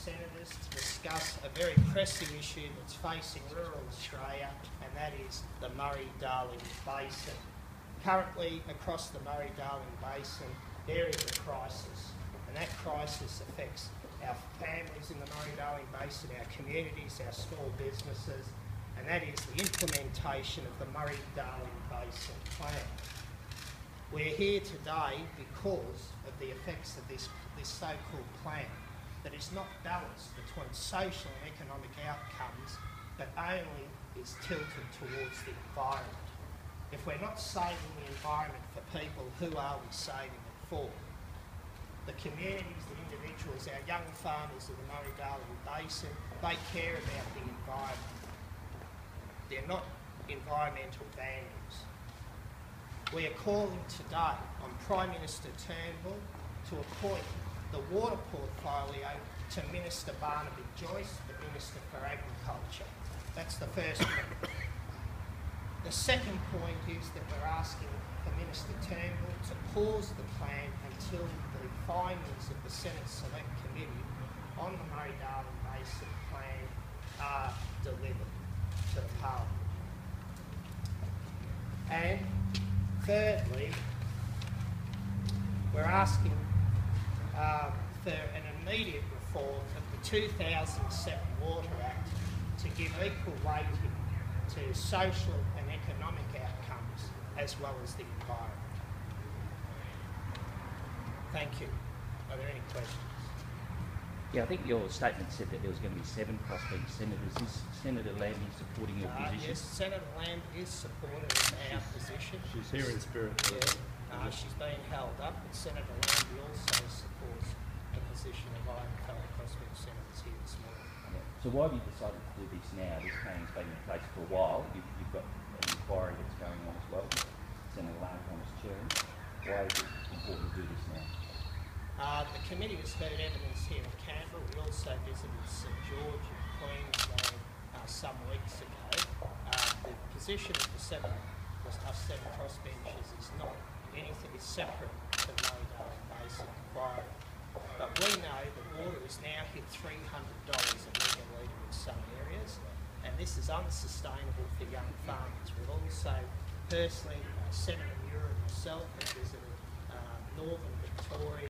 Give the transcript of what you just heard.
Senators to discuss a very pressing issue that's facing rural Australia, and that is the Murray Darling Basin. Currently, across the Murray Darling Basin, there is a crisis, and that crisis affects our families in the Murray Darling Basin, our communities, our small businesses, and that is the implementation of the Murray Darling Basin Plan. We're here today because of the effects of this so-called plan that is not balanced between social and economic outcomes, but only is tilted towards the environment. If we're not saving the environment for people, who are we saving it for? The communities, the individuals, our young farmers in the Murray Darling Basin, they care about the environment. They're not environmental vandals. We are calling today on Prime Minister Turnbull to appoint the water portfolio to Minister Barnaby Joyce, the Minister for Agriculture. That's the first point. The second point is that we're asking for Minister Turnbull to pause the plan until the findings of the Senate Select Committee on the Murray Darling Basin plan are delivered to the Parliament. And thirdly, we're asking for an immediate reform of the 2007 Water Act to give equal weighting to social and economic outcomes as well as the environment. Thank you. Are there any questions? Yeah, I think your statement said that there was going to be 7 crossbench senators. Is Senator Lambie supporting your position? Yes, Senator Lambie is supportive of our position. She's here in spirit. Yeah. She's being held up, but Senator Lambie also supports the position of our fellow crossbench senators here this morning. Yeah. So why have you decided to do this now? This plan's been in place for a while. You've got an inquiry that's going on as well. Senator Lambie is chairing. Why is it important to do this now? The committee has heard evidence here in Canberra. We also visited St George in Queensland some weeks ago. The position of the seven crossbenchers is not anything separate to the Murray Darling Basin inquiry. But we know that water has now hit $300 a megalitre in some areas, and this is unsustainable for young farmers. We've also personally, Senator Murray and myself have visited northern Victoria